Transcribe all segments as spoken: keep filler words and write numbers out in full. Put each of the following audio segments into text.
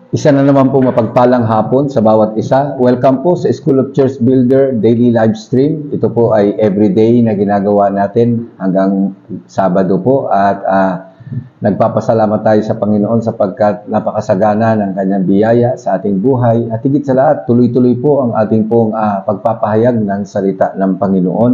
Isa na naman po mapagpalang hapon sa bawat isa. Welcome po sa School of Church Builder Daily Live Stream. Ito po ay everyday na ginagawa natin hanggang Sabado po. At uh, nagpapasalamat tayo sa Panginoon sapagkat napakasagana ng kanyang biyaya sa ating buhay. At higit sa lahat, tuloy-tuloy po ang ating pong uh, pagpapahayag ng salita ng Panginoon.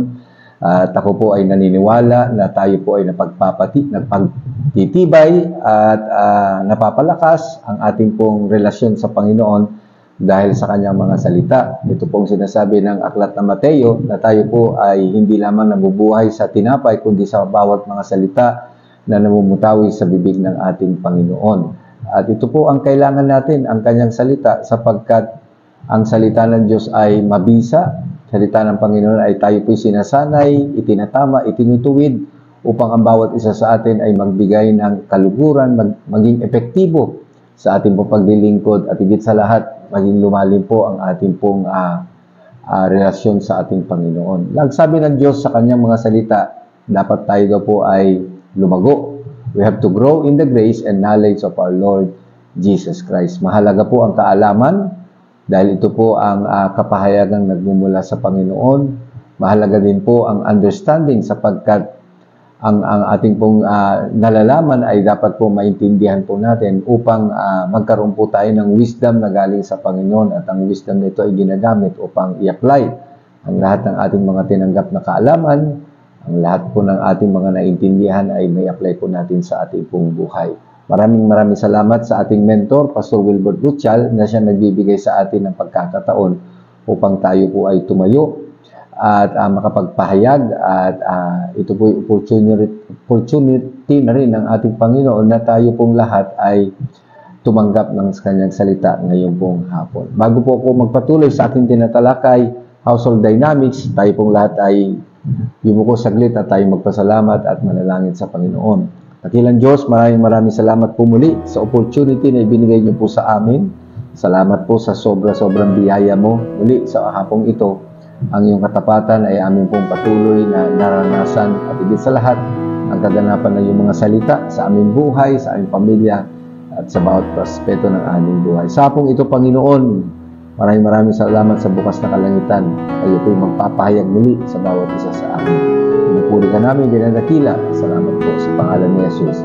At ako po ay naniniwala na tayo po ay napagpapati, napagtitibay at uh, napapalakas ang ating pong relasyon sa Panginoon dahil sa kanyang mga salita. Ito pong sinasabi ng aklat na Mateo na tayo po ay hindi lamang nabubuhay sa tinapay kundi sa bawat mga salita na namumutawi sa bibig ng ating Panginoon. At ito po ang kailangan natin, ang kanyang salita, sapagkat ang salita ng Diyos ay mabisa. Salita ng Panginoon ay tayo po'y sinasanay, itinatama, itinutuwid upang ang bawat isa sa atin ay magbigay ng kaluguran, mag, maging epektibo sa ating pong paglilingkod at higit sa lahat, maging lumalim po ang ating pong uh, uh, relasyon sa ating Panginoon. Nagsabi ng Diyos sa kanyang mga salita, dapat tayo daw po ay lumago. We have to grow in the grace and knowledge of our Lord Jesus Christ. Mahalaga po ang kaalaman, dahil ito po ang uh, kapahayagang nagmumula sa Panginoon. Mahalaga din po ang understanding sapagkat ang, ang ating pong uh, nalalaman ay dapat po maintindihan po natin upang uh, magkaroon po tayo ng wisdom na galing sa Panginoon at ang wisdom nito ay ginagamit upang i-apply ang lahat ng ating mga tinanggap na kaalaman, ang lahat po ng ating mga naintindihan ay may apply po natin sa ating pong buhay. Maraming maraming salamat sa ating mentor, Pastor Wilbert Butchal, na siya nagbibigay sa atin ng pagkakataon upang tayo po ay tumayo at uh, makapagpahayag at uh, ito po yung opportunity, opportunity na rin ng ating Panginoon na tayo pong lahat ay tumanggap ng kanyang salita ngayong pong hapon. Bago po ako magpatuloy sa ating tinatalakay, Household Dynamics, tayo pong lahat ay yumuko saglit at tayo magpasalamat at manalangin sa Panginoon. Dakilang Diyos, maraming maraming salamat po muli sa opportunity na ibinigay niyo po sa amin. Salamat po sa sobra-sobrang biyaya mo. Muli sa hapong ito, ang iyong katapatan ay aming pong patuloy na naranasan at higit sa lahat, ang kaganapan ng iyong mga salita sa aming buhay, sa aming pamilya at sa bawat aspeto ng aming buhay. Sa hapong ito, Panginoon, maraming maraming salamat sa bukas na kalangitan. Kayo po'y magpapahayag muli sa bawat isa sa amin. Pinupuri ka namin, dinadakila. Salamat po sa pangalan ni Jesus.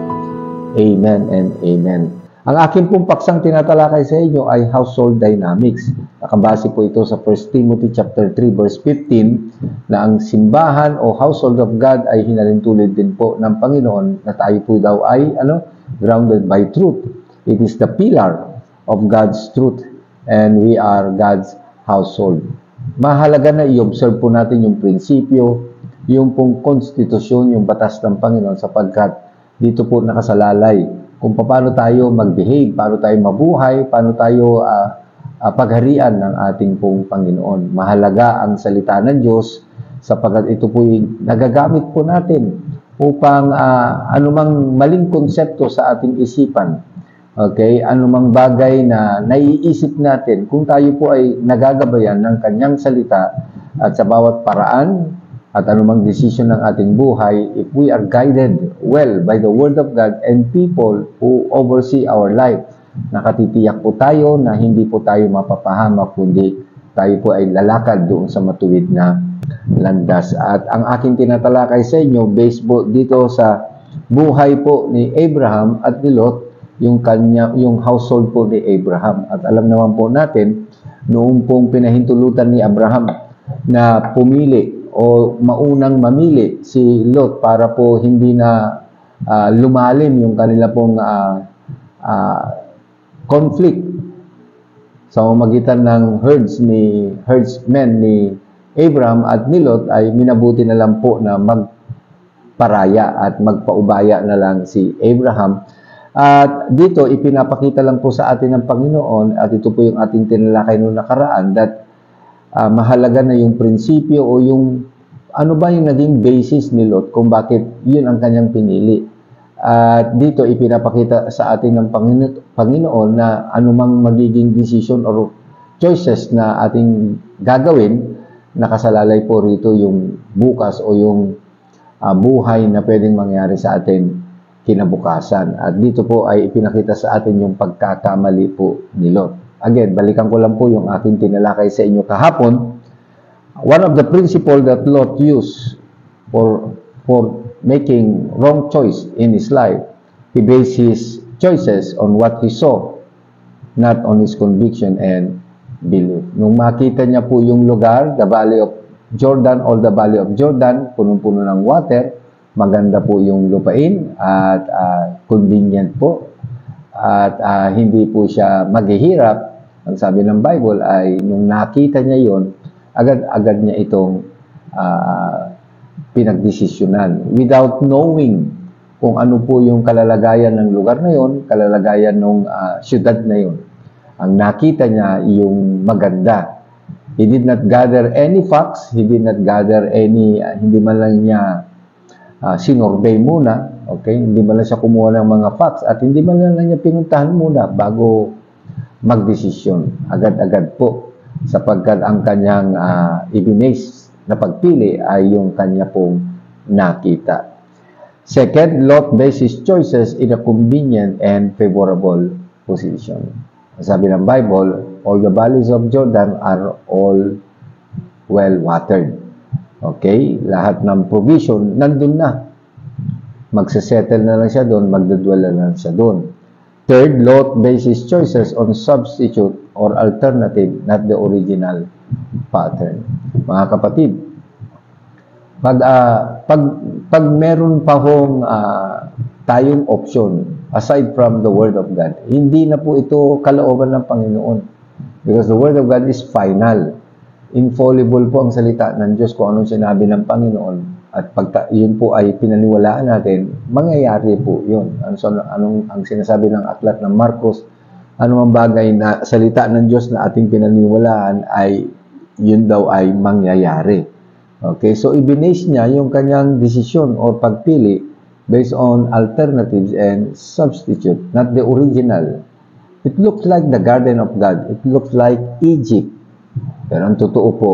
Amen and amen. Ang aking pong paksang tinatalakay sa inyo ay Household Dynamics. Nakabase po ito sa First Timothy chapter three verse fifteen na ang simbahan o household of God ay hinalintulid din po ng Panginoon na tayo po daw ay ano, grounded by truth. It is the pillar of God's truth and we are God's household. Mahalaga na i-observe po natin yung prinsipyo, yung pong konstitusyon, yung batas ng Panginoon sapagkat dito po nakasalalay kung paano tayo mag-behave, paano tayo mabuhay, paano tayo uh, uh, pagharian ng ating pong Panginoon. Mahalaga ang salita ng Diyos sapagkat ito po yung nagagamit po natin upang uh, anumang maling konsepto sa ating isipan, okay, anumang bagay na naiisip natin, kung tayo po ay nagagabayan ng kanyang salita at sa bawat paraan at anumang decision ng ating buhay, if we are guided well by the Word of God and people who oversee our life, nakatitiyak po tayo na hindi po tayo mapapahamak, kundi tayo po ay lalakad doon sa matuwid na landas. At ang aking tinatalakay sa inyo, based po dito sa buhay po ni Abraham at ni Lot, yung, kanya, yung household po ni Abraham. At alam naman po natin, noong pong pinahintulutan ni Abraham na pumili o maunang mamili si Lot para po hindi na uh, lumalim yung kanila pong uh, uh, conflict sa pamamagitan ng herds ni herdsmen ni Abraham at ni Lot, ay minabuti na lang po na magparaya at magpaubaya na lang si Abraham. At dito ipinapakita lang po sa atin ng Panginoon, at ito po yung ating tinalakay noong nakaraan, that Uh, mahalaga na yung prinsipyo o yung ano ba yung naging basis ni Lot kung bakit yun ang kanyang pinili. At uh, dito ipinapakita sa atin ng Pangino Panginoon na anumang magiging decision or choices na ating gagawin, nakasalalay po rito yung bukas o yung uh, buhay na pwedeng mangyari sa atin kinabukasan. At dito po ay ipinakita sa atin yung pagkakamali po ni Lot. Again, balikan ko lang po yung aking tinalakay sa inyo kahapon. One of the principles that Lot used for, for making wrong choice in his life, he based his choices on what he saw, not on his conviction and belief. Nung makita niya po yung lugar, the Valley of Jordan, all the Valley of Jordan, punong-puno ng water, maganda po yung lupain at uh, convenient po at uh, hindi po siya maghihirap. Ang sabi ng Bible ay nung nakita niya yon, agad-agad niya itong uh, pinagdesisyonan without knowing kung ano po yung kalalagayan ng lugar na yon, kalalagayan ng uh, syudad na yon. Ang nakita niya yung maganda. He did not gather any facts, he did not gather any, uh, hindi man lang niya uh, sinurbay muna, okay? Hindi man lang siya kumuha ng mga facts at hindi man lang niya pinuntahan muna bago magdesisyon. Agad-agad po sapagkat ang kanyang uh, ibinase na pagpili ay yung kanya pong nakita. Second, Lot based his choices in a convenient and favorable position. Sabi ng Bible, all the valleys of Jordan are all well-watered. Okay? Lahat ng provision, nandun na. Magsasettle na lang siya doon, magdadwala na lang siya doon. Third, Lot based his choices on substitute or alternative, not the original pattern. Mga kapatid, pag, uh, pag, pag meron pa hong uh, tayong option, aside from the Word of God, hindi na po ito kalooban ng Panginoon. Because the Word of God is final. Infallible po ang salita ng Diyos kung anong sinabi ng Panginoon. At pag yun po ay pinaniwalaan natin, mangyayari po yun. Ano, so, anong ang sinasabi ng aklat ng Marcos, anumang bagay na salita ng Diyos na ating pinaniwalaan ay yun daw ay mangyayari. Okay, so ibinase niya yung kanyang desisyon o pagpili based on alternatives and substitute, not the original. It looks like the garden of God. It looks like Egypt. Pero ang totoo po,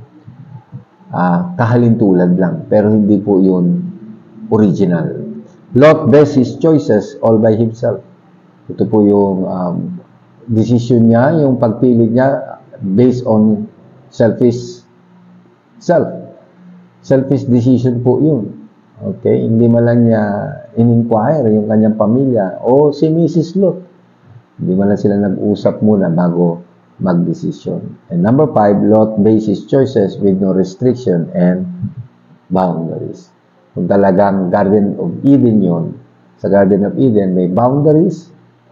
uh, kahalintulad lang. Pero hindi po yun original. Lot based his choices all by himself. Ito po yung um, decision niya, yung pagpili niya based on selfish self. Selfish decision po yun. Okay, hindi man lang niya in-inquire yung kanyang pamilya o si Missus Lot. Hindi man lang sila nag-usap muna bago mag-desisyon. And number five, Lot based his choices with no restriction and boundaries. Kung talagang Garden of Eden yun, sa Garden of Eden may boundaries,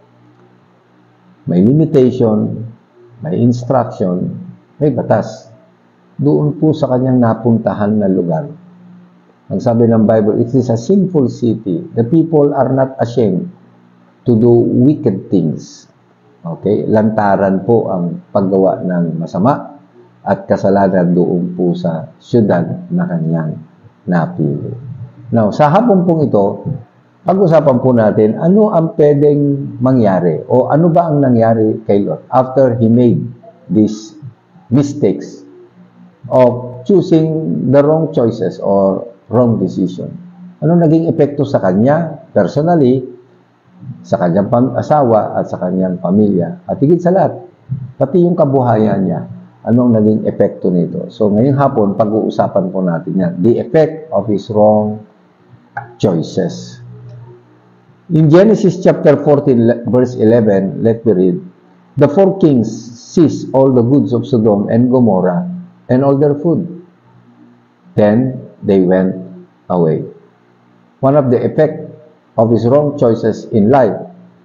may limitation, may instruction, may batas. Doon po sa kanyang napuntahan na lugar. Ang sabi ng Bible, it is a sinful city. The people are not ashamed to do wicked things. Okay? Lantaran po ang paggawa ng masama at kasalanan doon po sa syudad na kanyang napili. Now, sa hapon pong ito, pag-usapan po natin ano ang pwedeng mangyari o ano ba ang nangyari kay Lot after he made these mistakes of choosing the wrong choices or wrong decision. Ano naging epekto sa kanya, personally, sa kanyang asawa at sa kanyang pamilya. At higit sa lahat, pati yung kabuhayan niya, anong naging epekto nito. So ngayong hapon, pag-uusapan po natin yan. The effect of his wrong choices. In Genesis chapter fourteen, verse eleven, let me read, the four kings seized all the goods of Sodom and Gomorrah and all their food. Then they went away. One of the effects of his wrong choices in life,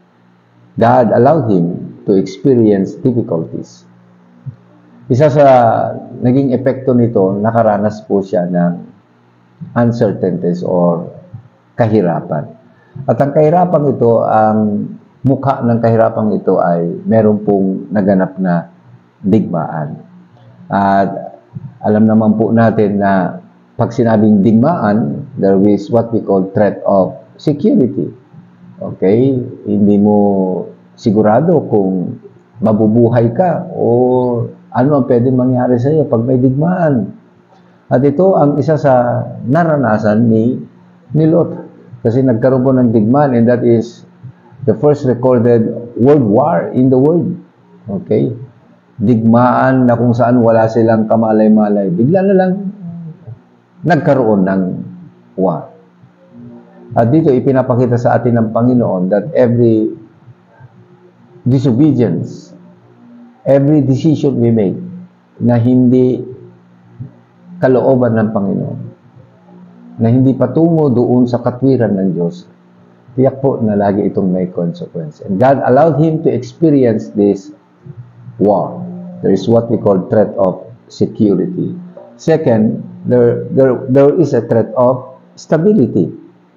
God allowed him to experience difficulties. Isa sa naging epekto nito, nakaranas po siya ng uncertainties or kahirapan. At ang kahirapan ito, ang mukha ng kahirapan ito ay meron pong naganap na digmaan. At alam naman po natin na pag sinabing digmaan, there is what we call threat of security. Okay? Hindi mo sigurado kung mabubuhay ka o ano ang pwedeng mangyari sa iyo pag may digmaan. At ito ang isa sa naranasan ni, ni Lot. Kasi nagkaroon po ng digmaan, and that is the first recorded world war in the world. Okay? Digmaan na kung saan wala silang kamalay-malay. Bigla na lang nagkaroon ng war. At dito ipinapakita sa atin ng Panginoon that every disobedience, every decision we make na hindi kalooban ng Panginoon, na hindi patungo doon sa katwiran ng Diyos, tiyak po na lagi itong may consequence. And God allowed him to experience this war. There is what we call threat of security. Second, there, there, there is a threat of stability.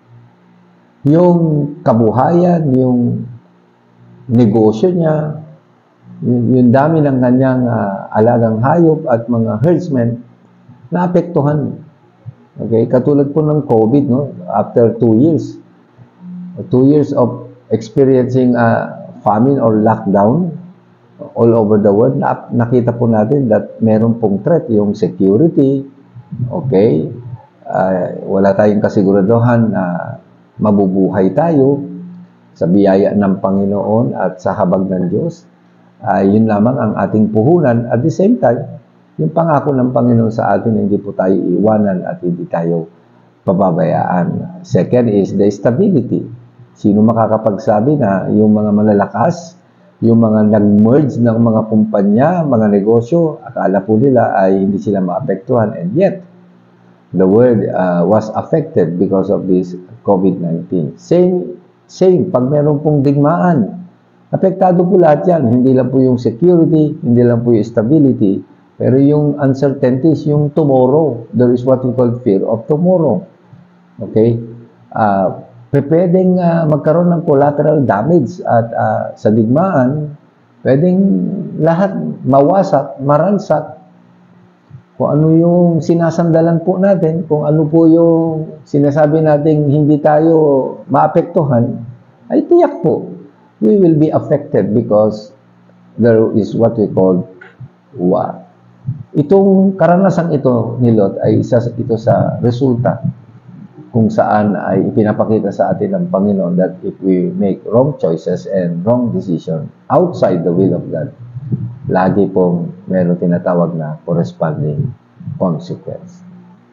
Yung kabuhayan, yung negosyo niya, yung, yung dami ng kanyang uh, alagang hayop at mga herdsmen, naapektuhan. Okay? Katulad po ng COVID, no? After two years, two years of experiencing a famine or lockdown all over the world, na, nakita po natin that meron pong threat, yung security, okay? Uh, wala tayong kasiguraduhan na mabubuhay tayo sa biyaya ng Panginoon at sa habag ng Diyos. Uh, yun lamang ang ating puhunan. At the same time, yung pangako ng Panginoon sa atin, hindi po tayo iwanan at hindi tayo pababayaan. Second is the stability. Sino makakapagsabi na yung mga malalakas, yung mga nag-merge ng mga kumpanya, mga negosyo, akala po nila ay hindi sila maapektuhan, and yet, the world uh, was affected because of this COVID nineteen. Same, same, pag meron pong digmaan, apektado po lahat yan. Hindi lang po yung security, hindi lang po yung stability, pero yung uncertainties, yung tomorrow. There is what we call fear of tomorrow. Okay? Uh, pwedeng uh, magkaroon ng collateral damage at uh, sa digmaan, pwedeng lahat mawasak, maransak. Kung ano yung sinasandalan po natin, kung ano po yung sinasabi natin hindi tayo maapektuhan, ay tiyak po, we will be affected because there is what we call war. Itong karanasang ito ni Lot ay isa ito sa resulta kung saan ay ipinapakita sa atin ng Panginoon that if we make wrong choices and wrong decision outside the will of God, lagi pong meron tinatawag na corresponding consequence.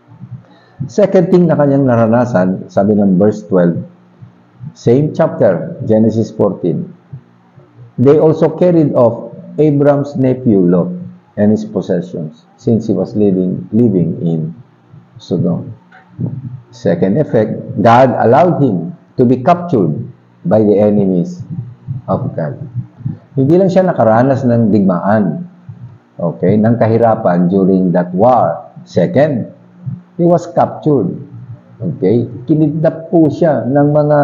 Second thing na kanyang naranasan, sabi ng verse twelve, same chapter, Genesis fourteen, they also carried off Abram's nephew Lot and his possessions, since he was living, living in Sodom. Second effect, God allowed him to be captured by the enemies of God. Hindi lang siya nakaranas ng digmaan, okay, ng kahirapan during that war. Second, he was captured. Okay? Kinidnap po siya ng mga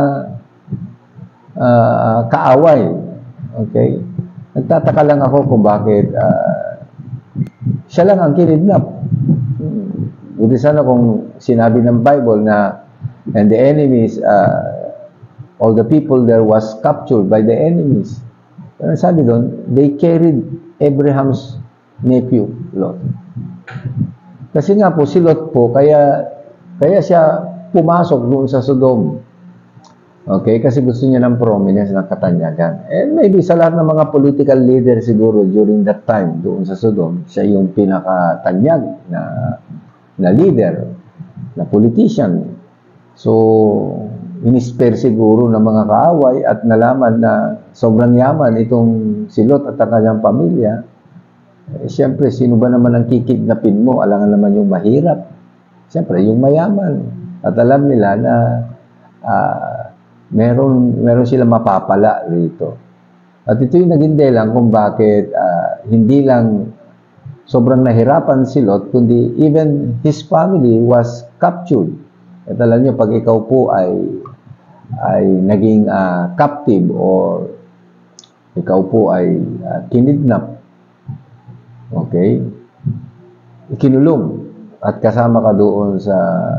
uh, kaaway. Okay? Nagtataka lang ako kung bakit uh, siya lang ang kinidnap. Buti sana kung sinabi ng Bible na and the enemies, uh, all the people there was captured by the enemies. Pero sabi doon, they carried Abraham's nephew, Lot. Kasi nga po, si Lot po, kaya, kaya siya pumasok doon sa Sodom. Okay? Kasi gusto niya ng prominence, ng katanyagan. And maybe sa lahat ng mga political leader siguro during that time, doon sa Sodom, siya yung pinakatanyag na, na leader, na politician. So, inisper siguro ng mga kaaway at nalaman na sobrang yaman itong si Lot at ang kanyang pamilya. Eh, siyempre, sino ba naman ang kikidnapin mo? Alangan naman yung mahirap. Siyempre, yung mayaman. At alam nila na uh, meron, meron silang mapapala rito. At ito yung naging dahilan kung bakit uh, hindi lang sobrang nahirapan si Lot, kundi even his family was captured. At alam niyo, pag ikaw po ay ay naging uh, captive or ikaw po ay uh, kinidnap, okay, ikinulong at kasama ka doon sa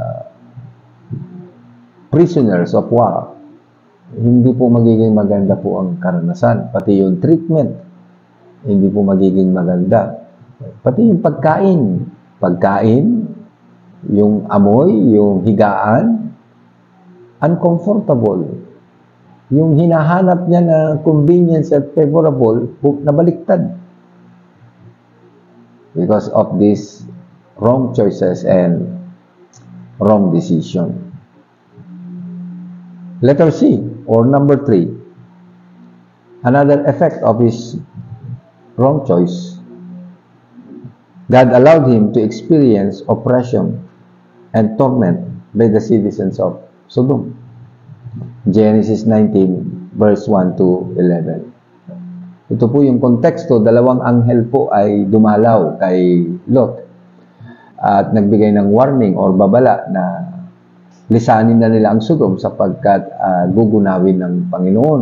prisoners of war, hindi po magiging maganda po ang karanasan. Pati yung treatment, hindi po magiging maganda. Pati yung pagkain, pagkain, yung amoy, yung higaan, uncomfortable. Yung hinahanap niya na convenience at favorable, nabaliktad. Because of these wrong choices and wrong decision. Letter C, or number three. Another effect of his wrong choice. God allowed him to experience oppression and torment by the citizens of Sodom. Genesis nineteen, verse one to eleven. Ito po yung konteksto, dalawang anghel po ay dumalaw kay Lot at nagbigay ng warning or babala na lisanin na nila ang Sodom sapagkat uh, gugunawin ng Panginoon.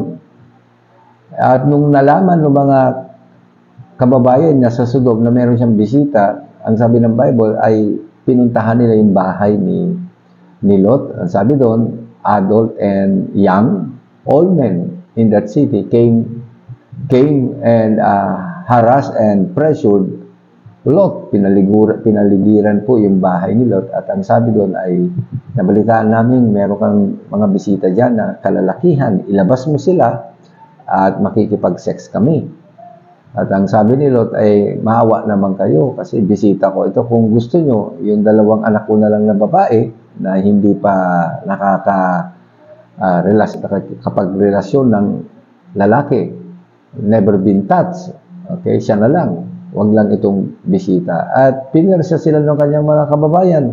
At nung nalaman ng mga kababayan niya sa Sodom na meron siyang bisita, ang sabi ng Bible ay pinuntahan nila yung bahay ni, ni Lot. Ang sabi doon, adult and young, all men in that city came came and uh, harassed and pressured Lot. Pinaligur, pinaligiran po yung bahay ni Lot at ang sabi doon ay nabalitaan namin meron kang mga bisita dyan na kalalakihan, ilabas mo sila at makikipag-sex kami. At ang sabi ni Lot ay maawa naman kayo kasi bisita ko ito. Kung gusto nyo, yung dalawang anak ko na lang na babae na hindi pa nakaka uh, relas, kapag relasyon ng lalaki, never been touched, okay, siya na lang, wag lang itong bisita. At pinirsa sila ng kanyang mga kababayan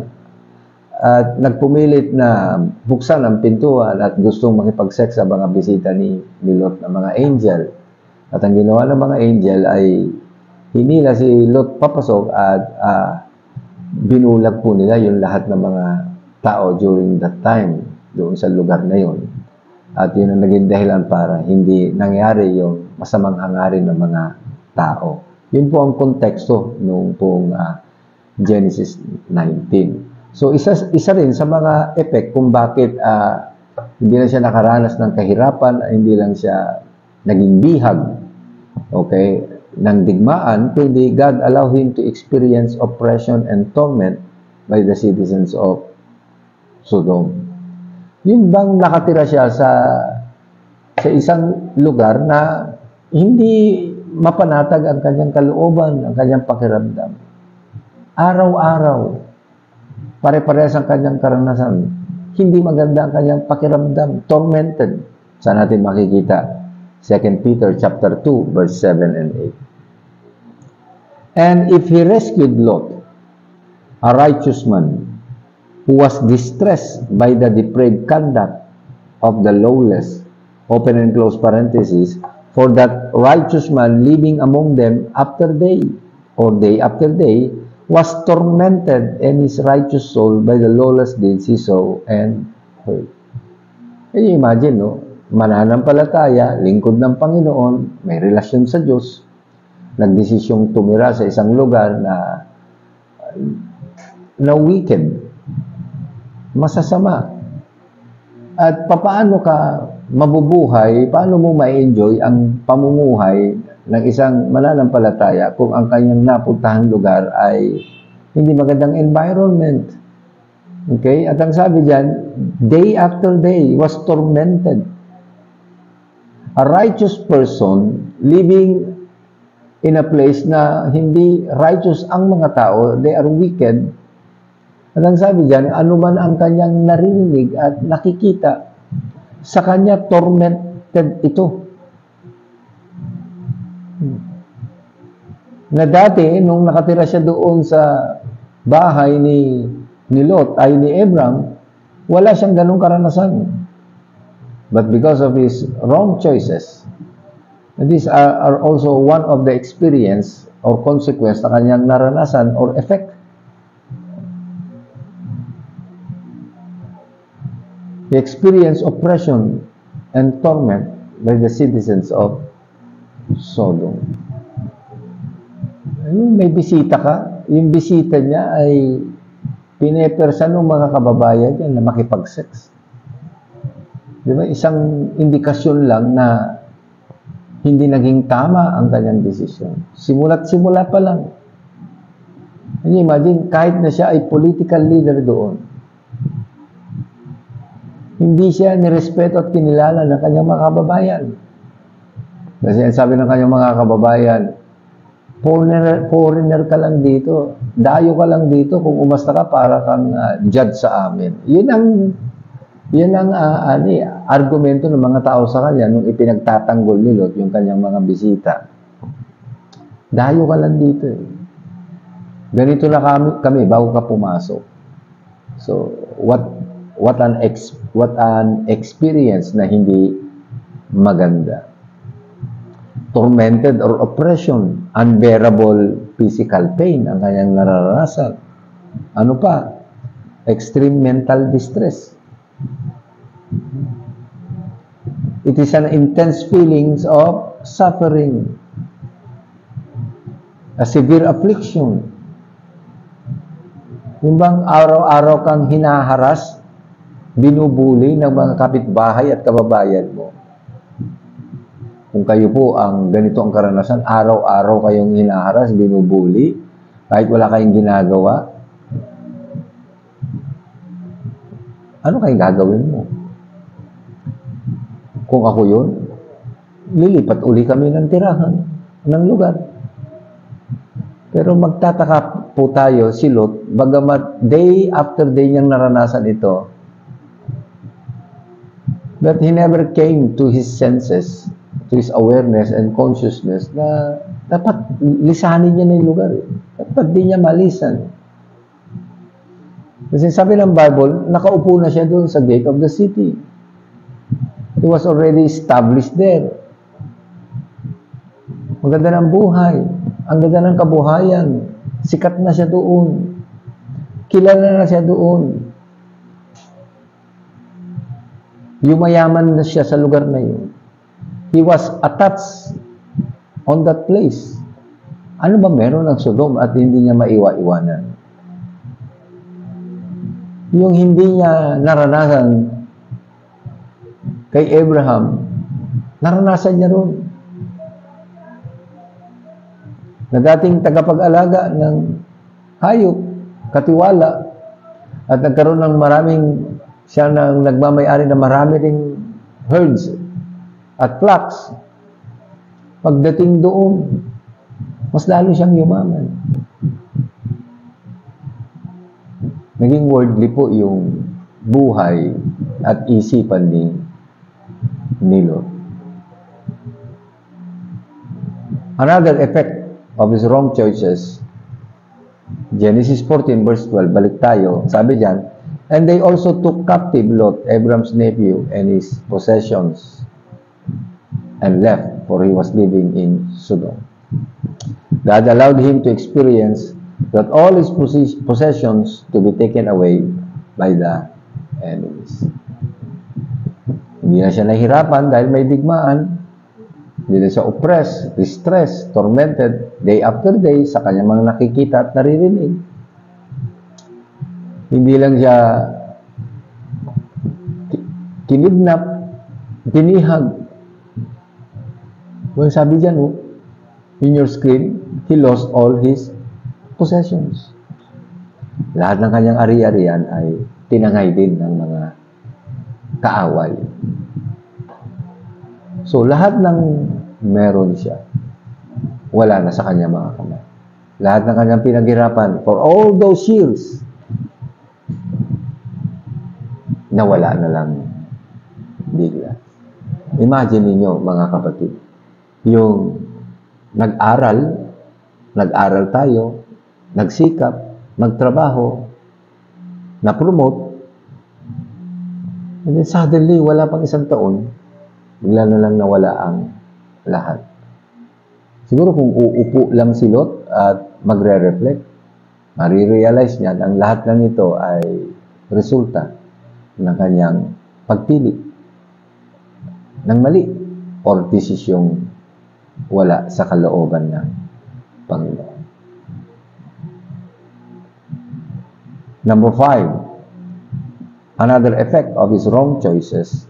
at nagpumilit na buksan ang pintuan at gustong makipag-sex sa mga bisita ni, ni Lot na mga angel. At ang ginawa ng mga angel ay hinila si Lot papasok at uh, binulag po nila yung lahat ng mga tao during that time doon sa lugar na yun. At yun ang naging dahilan para hindi nangyari yung masamang hangarin ng mga tao. Yun po ang konteksto nung pong uh, Genesis nineteen. So isa, isa rin sa mga effect kung bakit uh, hindi lang siya nakaranas ng kahirapan, hindi lang siya naging bihag, okay, ng digmaan, kundi God allowed him to experience oppression and torment by the citizens of Sodom. Yung bang nakatira siya sa sa isang lugar na hindi mapanatag ang kanyang kalooban, ang kanyang pakiramdam. Araw-araw, pare-parehas ang kanyang karanasan. Hindi maganda ang kanyang pakiramdam, tormented. Saan natin makikita? Second Peter chapter two, verse seven and eight. And if he rescued Lot, a righteous man, who was distressed by the depraved conduct of the lawless, open and close parenthesis, for that righteous man living among them after day, or day after day, was tormented in his righteous soul by the lawless deeds he saw and heard. Can you imagine, no? Mananampalataya, lingkod ng Panginoon, may relasyon sa Diyos, nagdesisyong tumira sa isang lugar na na wicked, masasama. At papaano ka mabubuhay, paano mo ma-enjoy ang pamumuhay ng isang mananampalataya kung ang kanyang napuntahan lugar ay hindi magandang environment. Okay? At ang sabi diyan, day after day was tormented. A righteous person living in a place na hindi righteous ang mga tao, they are wicked. At ang sabi diyan, anuman ang kanyang narinig at nakikita, sa kanya tormented ito. Na dati, nung nakatira siya doon sa bahay ni, ni Lot, ay ni Abram, wala siyang ganong karanasan. But because of his wrong choices, and these are, are also one of the experience or consequence na kanyang naranasan or effect. He experienced oppression and torment by the citizens of Sodom. Yung may bisita ka, yung bisita niya ay pinepersa ng mga kababayan niya na makipag-sex. Di ba? Isang indikasyon lang na hindi naging tama ang kanyang desisyon. Simula't simula pa lang. Can you imagine, kahit na siya ay political leader doon, Hindi siya nirespeto at kinilala ng kanyang mga kababayan. Kasi ang sabi ng kanyang mga kababayan, foreigner, foreigner ka lang dito, dayo ka lang dito, kung umasta ka para kang uh, judge sa amin. Yun ang, yun ang uh, ani, argumento ng mga tao sa kanya nung ipinagtatanggol ni Lot yung kanyang mga bisita. Dayo ka lang dito. Eh. Ganito na kami, kami bago ka pumasok. So, what what an ex, what an experience na hindi maganda. Tormented or oppression, unbearable physical pain ang kanyang nararanasan. Ano pa? Extreme mental distress. It is an intense feelings of suffering. A severe affliction. Yung bang araw-araw kang hinaharas, binubuli ng mga kapitbahay at kababayan mo. Kung kayo po ang ganito ang karanasan, araw-araw kayong hinaharas, binubuli, kahit wala kayong ginagawa, ano kayong gagawin mo? Kung ako yun, lilipat uli kami ng tirahan, ng lugar. Pero magtataka po tayo, si Lot, bagamat day after day niyang naranasan ito, but he never came to his senses, to his awareness and consciousness na dapat lisanin niya na yung lugar. Dapat di niya malisan. Kasi sabi ng Bible, nakaupo na siya doon sa gate of the city. He was already established there. Maganda ng buhay. Ang ganda ng kabuhayan. Sikat na siya doon. Kilala na siya doon. Yumayaman na siya sa lugar na yun. He was attached on that place. Ano ba meron ng Sodom at hindi niya maiwa-iwanan? Yung hindi niya naranasan kay Abraham, naranasan niya ron. Na dating tagapag-alaga ng hayop, katiwala, at nagkaroon ng maraming, siya nang nagmamayari na marami ring herds at flocks. Pagdating doon, mas lalo siyang yumaman. Naging worldly po yung buhay at isipan ni, ni Lot. Another effect of his wrong choices, Genesis fourteen verse twelve, balik tayo, sabi diyan, and they also took captive Lot, Abram's nephew, and his possessions, and left, for he was living in Sodom. God allowed him to experience that all his possessions to be taken away by the enemies. Hindi na siya nahirapan dahil may digmaan. Hindi na siya oppressed, distressed, tormented, day after day sa kanyang mga nakikita at naririnig. Hindi lang siya kinidnap, tinihag. Well, sabi dyan, oh, in your screen, he lost all his possessions. Lahat ng kanyang ari-arian ay tinangay din ng mga kaaway. So, lahat ng meron siya, wala na sa kanyang mga kamay. Lahat ng kanyang pinaghirapan for all those years, nawala na lang bigla. Imagine ninyo, mga kapatid, yung nag-aral, nag-aral tayo, nagsikap, magtrabaho, na-promote, and then suddenly, wala pang isang taon, bigla na lang nawala ang lahat. Siguro kung uupo lang si Lot at magre-reflect, marirealize niya ang lahat ng ito ay resulta ng kanyang pagpili ng mali or desisyong wala sa kalooban ng Panginoon. Number five, another effect of his wrong choices,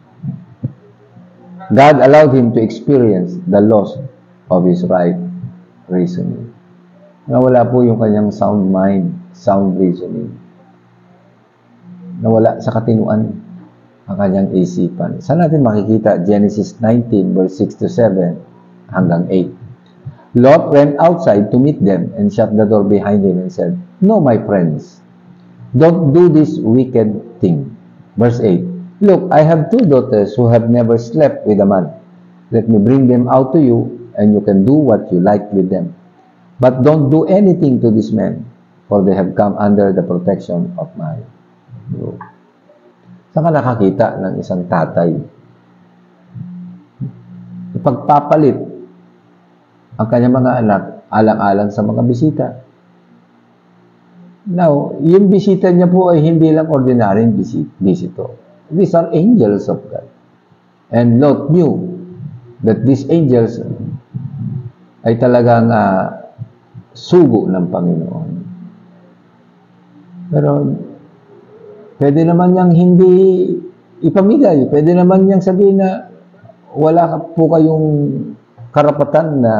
God allowed him to experience the loss of his right reasoning. Nawala po yung kanyang sound mind, sound reasoning. Nawala sa katinuan. ang kanyang isipan. Saan natin makikita? Genesis nineteen, verse six to seven hanggang eight. Lot went outside to meet them and shut the door behind him and said, "No, my friends, don't do this wicked thing." Verse eight. "Look, I have two daughters who have never slept with a man. Let me bring them out to you, and you can do what you like with them. But don't do anything to these men, for they have come under the protection of my roof." Saan ka nakakita ng isang tatay? Ipagpapalit ang kanyang mga anak alang-alang sa mga bisita. Now, yung bisita niya po ay hindi lang ordinaryong visitor. These are angels of God. And Lot knew that these angels ay talagang uh, sugo ng Panginoon. Pero, pwede naman niyang hindi ipamigay. Pwede naman niyang sabihin na wala po kayong karapatan na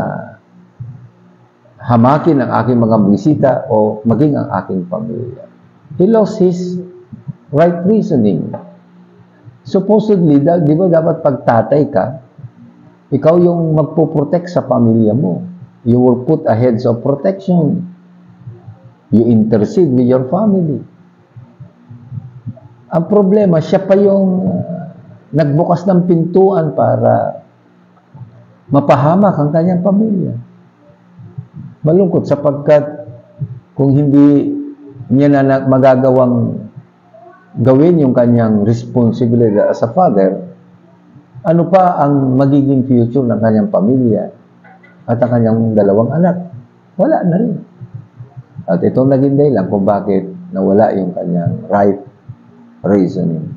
hamakin ang aking mga bisita o maging ang aking pamilya. He lost his right reasoning. Supposedly, di ba dapat pagtatay ka, ikaw yung magpo-protect sa pamilya mo. You will put a heads of protection. You intercede with your family. Ang problema, siya pa yung uh, nagbukas ng pintuan para mapahamak ang kanyang pamilya. Malungkot sapagkat kung hindi niya na magagawang gawin yung kanyang responsibility as a father, ano pa ang magiging future ng kanyang pamilya at ang kanyang dalawang anak? Wala na rin. At itong naging dahilan kung bakit nawala yung kanyang right reasoning.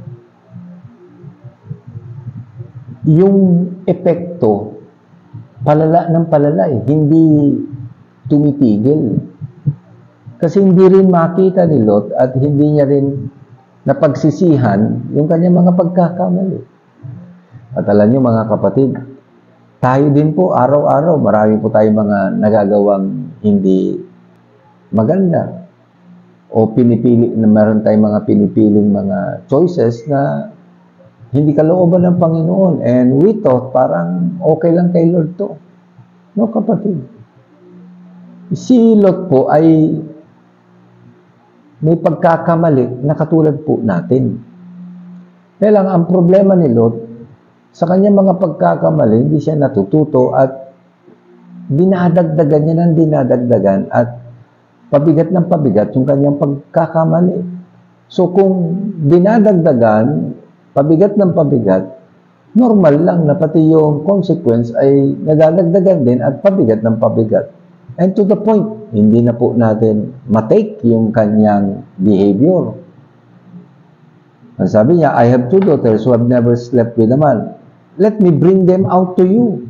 Yung epekto, palala ng palala eh. Hindi tumitigil. Kasi hindi rin makita ni Lot at hindi niya rin napagsisihan yung kanyang mga pagkakamali. At alam niyo mga kapatid, tayo din po araw-araw, marami po tayong mga nagagawang hindi maganda. O pinipili, na meron tayong mga pinipiling mga choices na hindi kalooban ng Panginoon. And we thought parang okay lang kay Lord to. No kapatid. Si Lot po ay may pagkakamali na katulad po natin. Kaya lang, ang problema ni Lot, sa kanyang mga pagkakamali, hindi siya natututo at dinadagdagan niya ng dinadagdagan at pabigat ng pabigat yung kanyang pagkakamali. So kung dinadagdagan, pabigat ng pabigat, normal lang na pati yung consequence ay nadadagdagan din at pabigat ng pabigat. And to the point, hindi na po natin matake yung kanyang behavior. Ang sabi niya, "I have two daughters who have never slept with a man. Let me bring them out to you."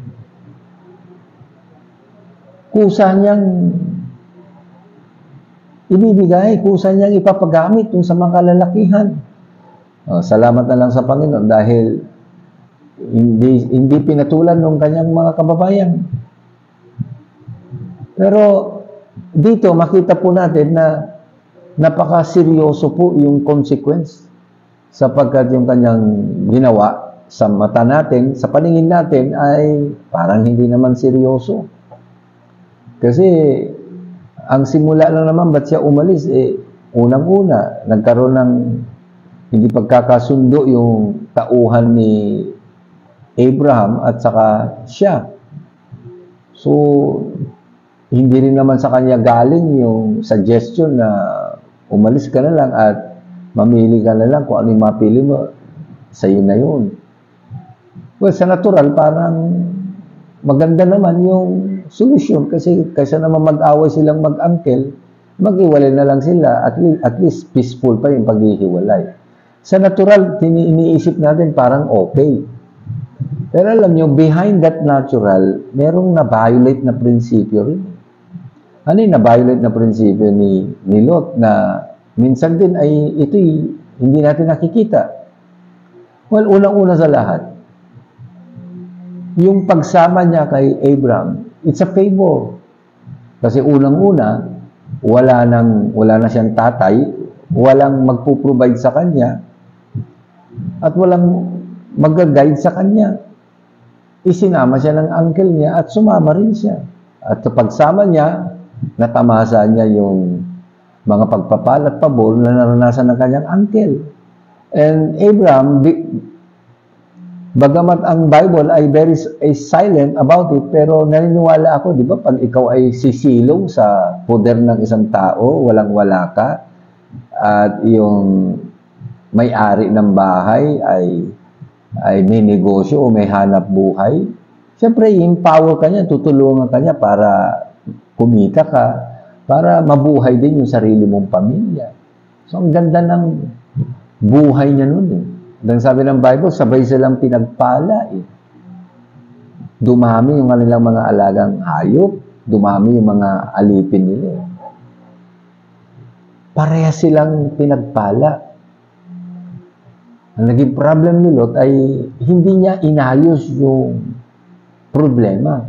Kusa niyang ibibigay, kusa niyang ipapagamit yung sa mga kalalakihan. Oh, salamat na lang sa Panginoon dahil hindi, hindi pinatulan ng kanyang mga kababayan. Pero dito makita po natin na napaka-seryoso po yung consequence sapagkat yung kanyang ginawa sa mata natin, sa paningin natin ay parang hindi naman seryoso. Kasi ang simula lang naman ba't siya umalis, eh unang-una nagkaroon ng hindi pagkakasundo yung tauhan ni Abraham at saka siya. So hindi rin naman sa kanya galing yung suggestion na umalis ka na lang at mamili ka na lang kung ano yung mapili mo, sa'yo na yun. Well, sa natural, parang maganda naman yung solusyon kasi kaysa naman mag-away silang mag-uncle, mag-iwalay na lang sila, at least, at least peaceful pa yung paghihiwalay. Sa natural, iniisip natin parang okay. Pero alam nyo, behind that natural, merong na-violate na prinsipyo rin. Ano yung na-violate na prinsipyo ni, ni Lot na minsan din ay ito'y hindi natin nakikita? Well, unang-una sa lahat, yung pagsama niya kay Abraham, it's a favor. Kasi unang-una, wala, nang, wala na siyang tatay, walang magpo-provide sa kanya. at walang mag-guide sa kanya. Isinama siya ng uncle niya at sumama rin siya. At sa pagsama niya, natamasa niya yung mga pagpapala at pabor na naranasan ng kanyang uncle. And Abraham, bagamat ang Bible ay very ay silent about it, pero naniniwala ako, di ba, pag ikaw ay sisilong sa poder ng isang tao, walang-wala ka, at yung may-ari ng bahay ay ay may negosyo o may hanap buhay, siyempre, empower ka niya, tutulungan ka niya para kumita ka, para mabuhay din yung sarili mong pamilya. So, ang ganda ng buhay niya nun eh. Dahil sabi ng Bible, sabay silang pinagpala eh. Dumami yung kanilang mga alagang hayop, dumami yung mga alipin nila eh. Pareha silang pinagpala. Ang naging problem ni Lot ay hindi niya inayos yung problema.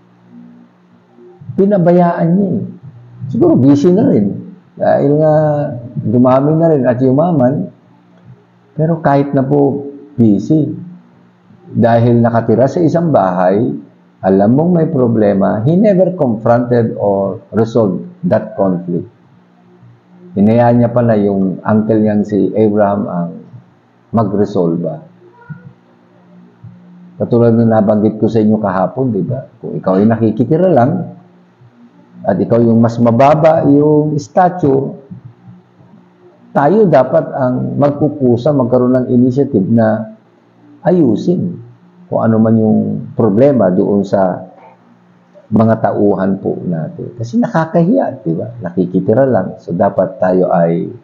Pinabayaan niya eh. Siguro busy na rin. Dahil nga dumami na rin at yumaman. Pero kahit na po busy, dahil nakatira sa isang bahay, alam mong may problema, he never confronted or resolved that conflict. Hinayaan niya pala yung uncle niyang si Abraham ang mag-resolve. Katulad na nabanggit ko sa inyo kahapon, di ba? Kung ikaw ay nakikitira lang, at ikaw yung mas mababa yung stature, tayo dapat ang magkukusa, magkaroon ng initiative na ayusin kung ano man yung problema doon sa mga tauhan po natin. Kasi nakakahiya, di ba? Nakikitira lang. So, dapat tayo ay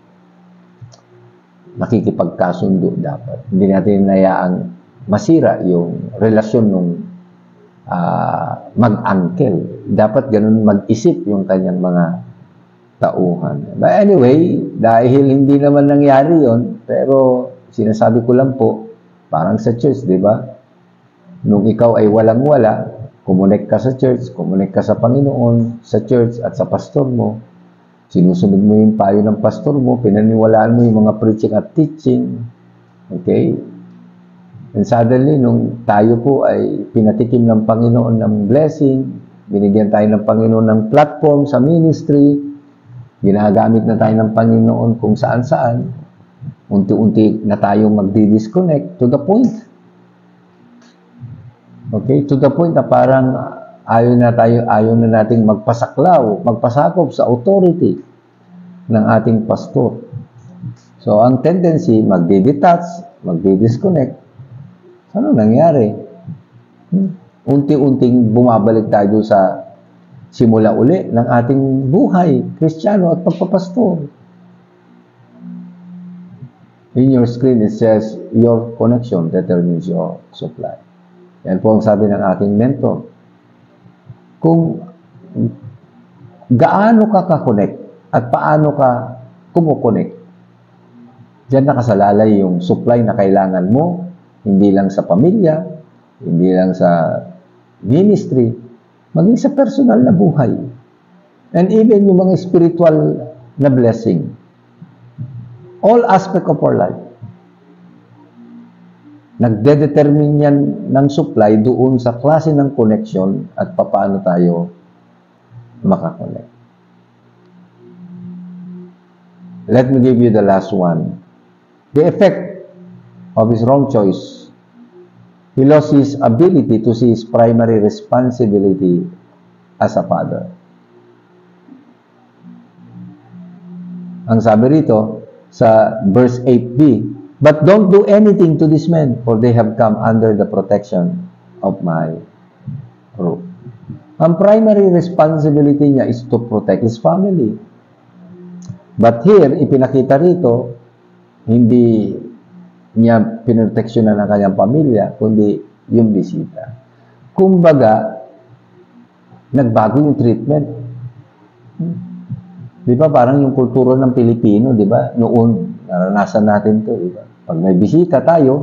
makikipagkasundo dapat. Hindi natin nayaang masira yung relasyon ng uh, mag-uncle. Dapat ganun mag-isip yung kanyang mga tauhan. But anyway, dahil hindi naman nangyari yon, pero sinasabi ko lang po, parang sa church, di ba? Nung ikaw ay walang-wala, kumunik ka sa church, kumunik ka sa Panginoon, sa church at sa pastor mo, sinusunod mo yung payo ng pastor mo, pinaniwalaan mo yung mga preaching at teaching, okay? And suddenly, nung tayo po ay pinatikim ng Panginoon ng blessing, binigyan tayo ng Panginoon ng platform sa ministry, ginagamit na tayo ng Panginoon kung saan-saan, unti-unti na tayong magdi-disconnect to the point. Okay? To the point na parang ayaw na tayo, ayaw na nating magpasaklaw, magpasakop sa authority ng ating pastor. So, ang tendency, magdi-detach, magdi-disconnect. Ano nangyari? Hmm? Unti-unting bumabalik tayo sa simula uli ng ating buhay, Kristiyano at pagpapastor. In your screen, it says, your connection determines your supply. Yan po ang sabi ng aking mentor. Kung gaano ka ka-connect at paano ka kumukonect, diyan nakasalalay yung supply na kailangan mo, hindi lang sa pamilya, hindi lang sa ministry, maging sa personal na buhay. And even yung mga spiritual na blessing. All aspect of our life. Nagde-determine yan ng supply doon sa klase ng connection at paano tayo makakonect. Let me give you the last one. The effect of his wrong choice. He lost his ability to see his primary responsibility as a father. Ang sabi rito sa verse eight b, but don't do anything to these men, for they have come under the protection of my roof. Ang primary responsibility niya is to protect his family. But here, ipinakita rito, hindi niya pinoteksyonan ang kanyang pamilya, kundi yung bisita. Kumbaga, nagbago yung treatment. Di ba? Parang yung kultura ng Pilipino, di ba? Noon, naranasan natin to, di ba? Pag may bisita tayo,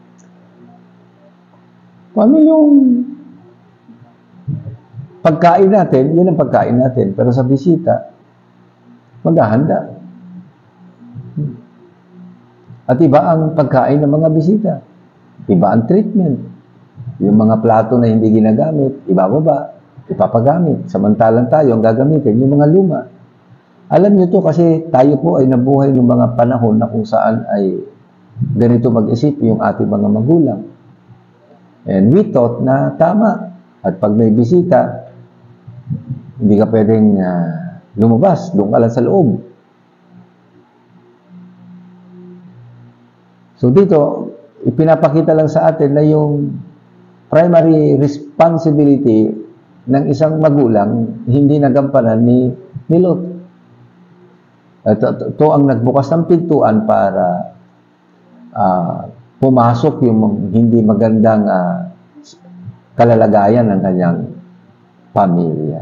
ano yung pagkain natin, yun ang pagkain natin. Pero sa bisita, maghahanda. At iba ang pagkain ng mga bisita. Iba ang treatment. Yung mga plato na hindi ginagamit, ibababa, ipapagamit. Samantalang tayo ang gagamitin, yung mga luma. Alam niyo to kasi tayo po ay nabuhay ng mga panahon na kung saan ay ganito mag-isip yung ating mga magulang. And we thought na tama. At pag may bisita, hindi ka pwedeng uh, lumabas, doon ka lang sa loob. So dito, ipinapakita lang sa atin na yung primary responsibility ng isang magulang hindi nagampanan ni, ni Lot. Ito, ito ang nagbukas ng pintuan para uh, pumasok yung hindi magandang uh, kalalagayan ng kanyang pamilya.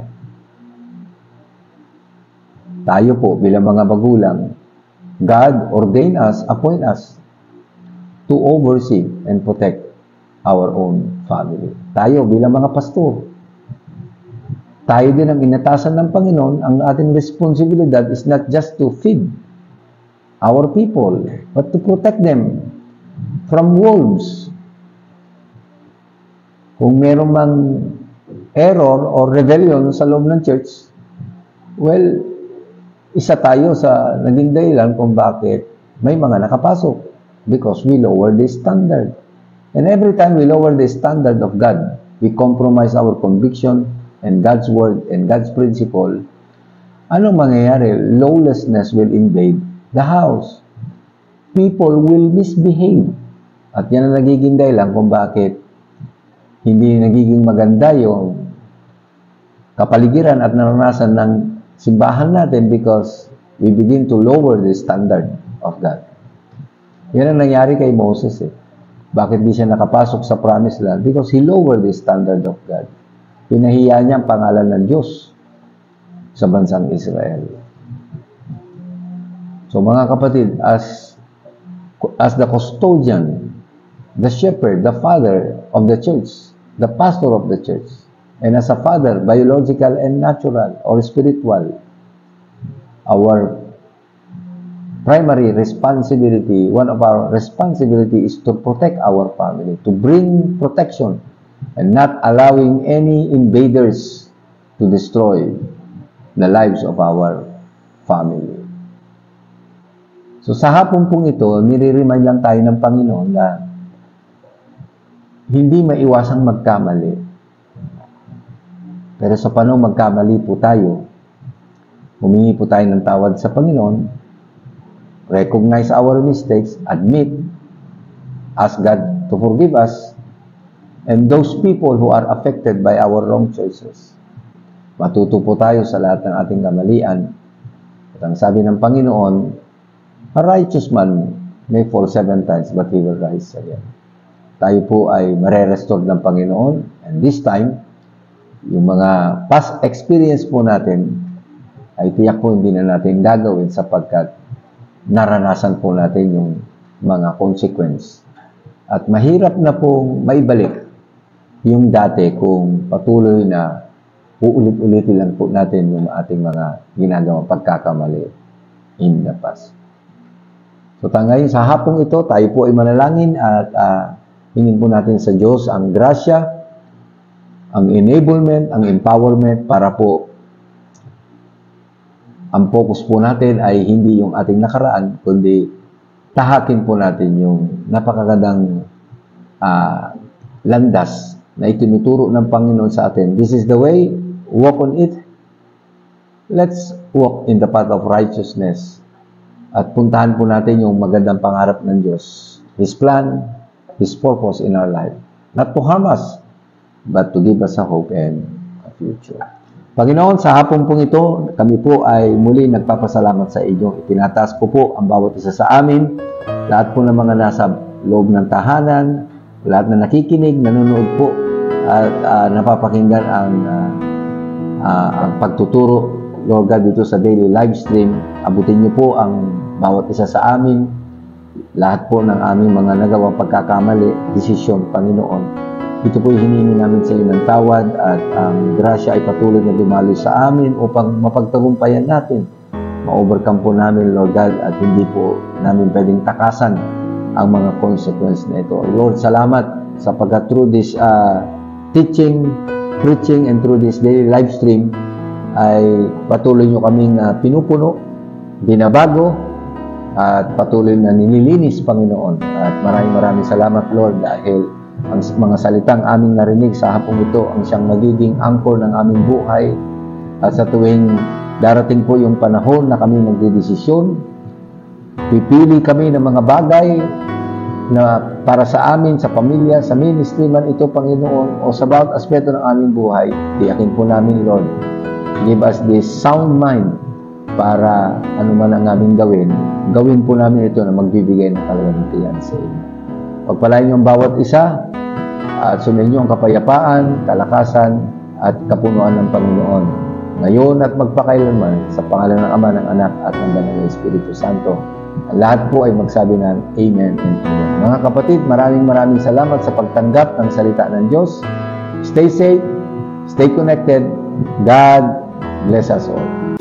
Tayo po bilang mga magulang, God ordained us, appoint us to oversee and protect our own family. Tayo bilang mga pastor, tayo din ang inatasan ng Panginoon. Ang ating responsibilidad is not just to feed our people, but to protect them from wolves. Kung meron mang error or rebellion sa loob ng church, well, isa tayo sa naging dahilan kung bakit may mga nakapasok. Because we lower the standard. And every time we lower the standard of God, we compromise our conviction and God's word and God's principle. Anong mangyayari? Lawlessness will invade the house. People will misbehave. At yan ang nagiging dahilan kung bakit hindi nagiging maganda yung kapaligiran at naranasan ng simbahan natin because we begin to lower the standard of God. Yan ang nangyari kay Moses eh. Bakit di siya nakapasok sa promised land? Because he lowered the standard of God. Pinahiya niya ang pangalan ng Diyos sa bansang Israel. So mga kapatid, as, as the custodian, the shepherd, the father of the church, the pastor of the church, and as a father, biological and natural or spiritual, our primary responsibility, one of our responsibility is to protect our family, to bring protection and not allowing any invaders to destroy the lives of our family. So sa hapon pong ito, nire-remind lang tayo ng Panginoon na hindi maiwasang magkamali. Pero sa panahon magkamali po tayo, humingi po tayo ng tawad sa Panginoon, recognize our mistakes, admit, ask God to forgive us, and those people who are affected by our wrong choices. Matuto po tayo sa lahat ng ating kamalian. At ang sabi ng Panginoon, a righteous man may fall seven times, but he will rise again. Tayo po ay mare-restore ng Panginoon, and this time, yung mga past experience po natin, ay tiyak po hindi na natin gagawin sapagkat naranasan po natin yung mga consequence. At mahirap na pong maibalik yung dati kung patuloy na uulit-ulitin lang po natin yung ating mga ginagawang pagkakamali in the past. So ngayon sa hapong ito, tayo po ay manalangin at uh, hingin po natin sa Diyos ang grasya, ang enablement, ang empowerment para po ang focus po natin ay hindi yung ating nakaraan, kundi tahakin po natin yung napakagandang uh, landas na itinuturo ng Panginoon sa atin. This is the way, walk on it. Let's walk in the path of righteousness. At puntahan po natin yung magandang pangarap ng Diyos. His plan, His purpose in our life. Not to harm us, but to give us a hope and a future. Panginoon, sa hapon pong ito, kami po ay muli nagpapasalamat sa inyo. Itinataas ko po ang bawat isa sa amin, lahat po ng mga nasa loob ng tahanan, lahat na nakikinig, nanonood po, at uh, napapakinggan ang, uh, uh, ang pagtuturo, Lord God, dito sa daily live stream. Abutin niyo po ang bawat isa sa amin, lahat po ng aming mga nagawang pagkakamali, desisyon, Panginoon. Ito po hiningi namin sa iyo ng tawad at ang grasya ay patuloy na dumaloy sa amin upang mapagtagumpayan natin ma-overcome po namin, Lord God, at hindi po namin pwedeng takasan ang mga consequence na ito. Lord, salamat sapagkat through this uh, teaching, preaching, and through this daily live stream, ay patuloy nyo kaming uh, pinupuno, binabago, at patuloy na nililinis, Panginoon. At maraming maraming salamat, Lord, dahil ang mga salitang aming narinig sa hapong ito ang siyang magiging anchor ng aming buhay. At sa tuwing darating po yung panahon na kami magdedesisyon, pipili kami ng mga bagay na para sa amin, sa pamilya, sa ministry man ito, Panginoon, o sa bawat aspeto ng aming buhay, tiyakin po namin, Lord, give us this sound mind para ano man ang aming gawin, gawin po namin ito na magbibigay ng kalwalhatian sa inyo. Pagpalain niyo ang bawat isa at sumayin niyo ang kapayapaan, kalakasan at kapunuan ng Panginoon ngayon at magpakailanman, sa pangalan ng Ama, ng Anak at ng Banal na Espiritu Santo. Ang lahat po ay magsabi ng Amen and Amen. Mga kapatid, maraming maraming salamat sa pagtanggap ng salita ng Diyos. Stay safe, stay connected. God bless us all.